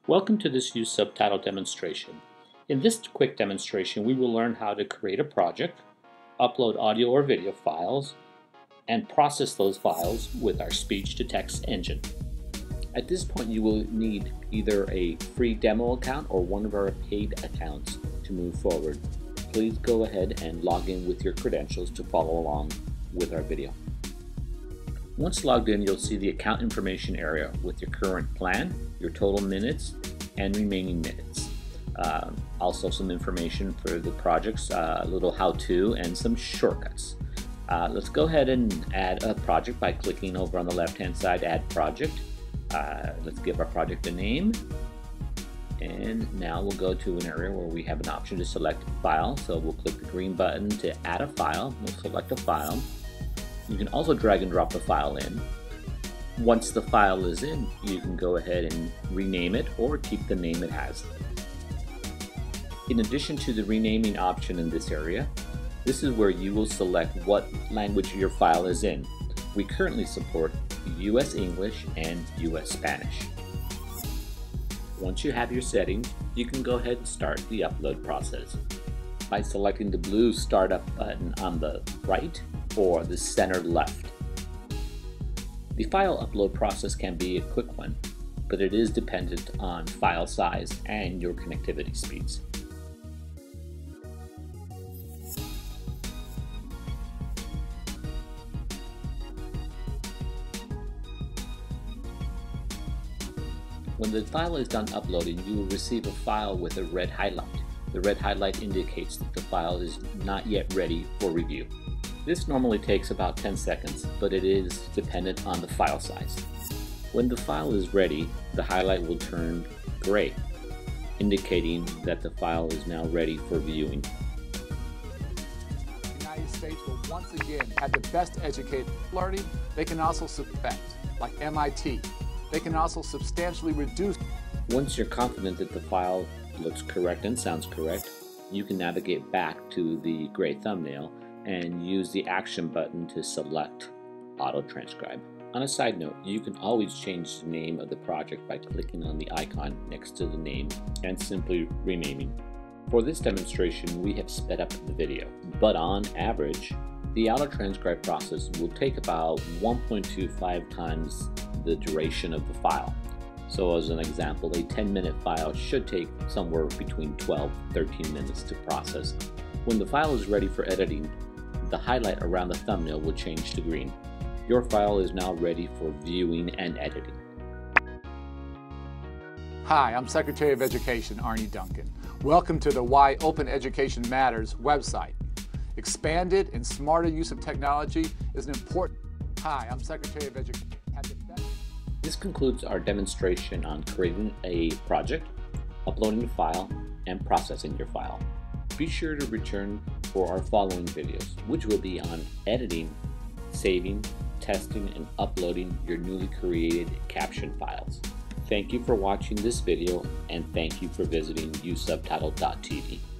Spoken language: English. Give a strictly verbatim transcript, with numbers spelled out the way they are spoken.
Welcome to this uSubtitle demonstration. In this quick demonstration, we will learn how to create a project, upload audio or video files, and process those files with our speech-to-text engine. At this point, you will need either a free demo account or one of our paid accounts to move forward. Please go ahead and log in with your credentials to follow along with our video. Once logged in, you'll see the account information area with your current plan, your total minutes, and remaining minutes. Uh, also some information for the projects, uh, a little how-to, and some shortcuts. Uh, let's go ahead and add a project by clicking over on the left-hand side, Add Project. Uh, let's give our project a name. And now we'll go to an area where we have an option to select a file. So we'll click the green button to add a file. We'll select a file. You can also drag and drop the file in. Once the file is in, you can go ahead and rename it or keep the name it has. In addition to the renaming option in this area, this is where you will select what language your file is in. We currently support U S English and U S Spanish. Once you have your settings, you can go ahead and start the upload process by selecting the blue Startup button on the right or the center left. The file upload process can be a quick one, but it is dependent on file size and your connectivity speeds. When the file is done uploading, you will receive a file with a red highlight. The red highlight indicates that the file is not yet ready for review. This normally takes about ten seconds, but it is dependent on the file size. When the file is ready, the highlight will turn gray, indicating that the file is now ready for viewing. The United States will once again have the best educated learning. They can also suspect, like M I T. They can also substantially reduce. Once you're confident that the file looks correct and sounds correct, you can navigate back to the gray thumbnail and use the action button to select Auto Transcribe. On a side note, you can always change the name of the project by clicking on the icon next to the name and simply renaming. For this demonstration, we have sped up the video, but on average, the Auto Transcribe process will take about one point two five times the duration of the file. So as an example, a ten minute file should take somewhere between twelve to thirteen minutes to process. When the file is ready for editing, the highlight around the thumbnail will change to green. Your file is now ready for viewing and editing. Hi, I'm Secretary of Education Arnie Duncan. Welcome to the Why Open Education Matters website. Expanded and smarter use of technology is an important. Hi, I'm Secretary of Education. This concludes our demonstration on creating a project, uploading a file, and processing your file. Be sure to return for our following videos, which will be on editing, saving, testing, and uploading your newly created caption files. Thank you for watching this video, and thank you for visiting u subtitle dot t v.